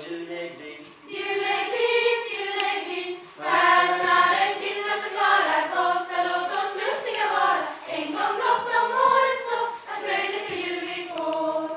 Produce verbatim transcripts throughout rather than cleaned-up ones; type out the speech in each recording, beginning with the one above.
julegris. Julegris, julegris, stjärnorna de tittar så klara, gossar låt oss lustiga vara. En gång blott om året så, att fröjde för jul vi får.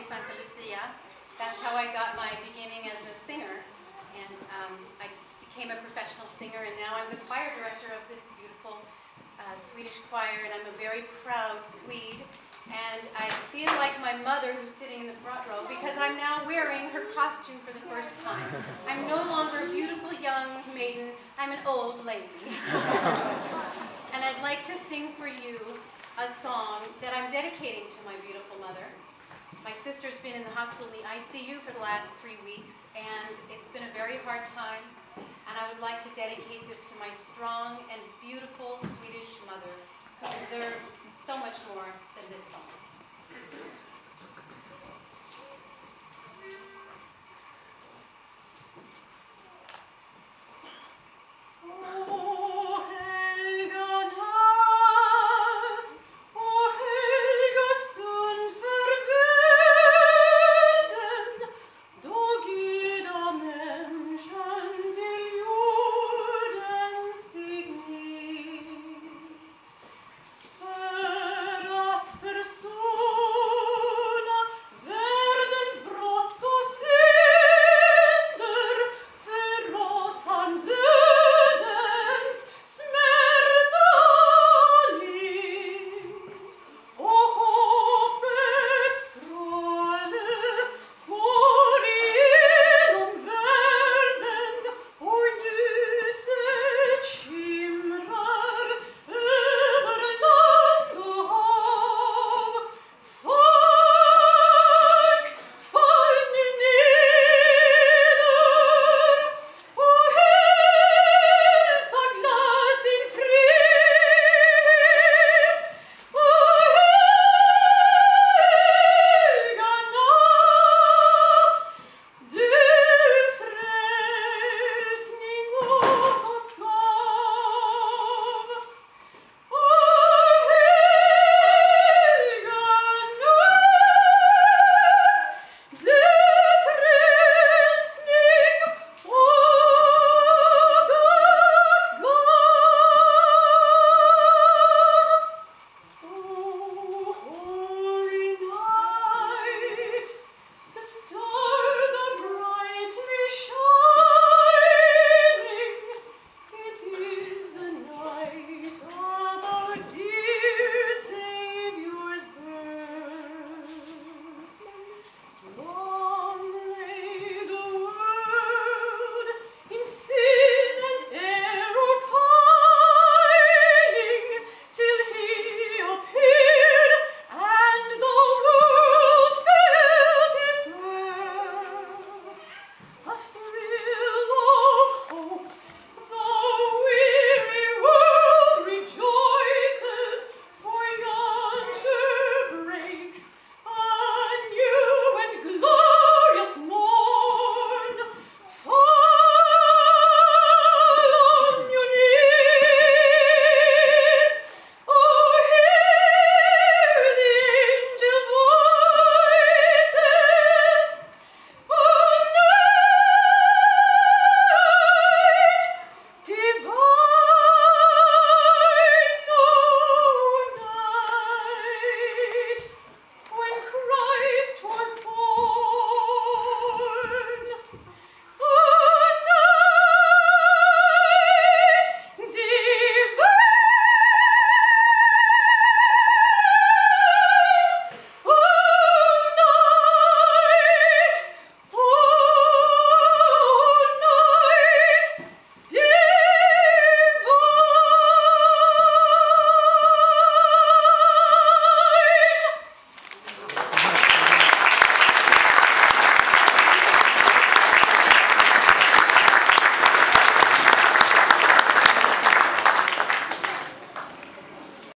Santa Lucia. That's how I got my beginning as a singer. And um, I became a professional singer, and now I'm the choir director of this beautiful uh, Swedish choir, and I'm a very proud Swede. And I feel like my mother, who's sitting in the front row, because I'm now wearing her costume for the first time. I'm no longer a beautiful young maiden, I'm an old lady. And I'd like to sing for you a song that I'm dedicating to my beautiful mother. My sister's been in the hospital in the I C U for the last three weeks, and it's been a very hard time. And I would like to dedicate this to my strong and beautiful Swedish mother, who deserves so much more than this song.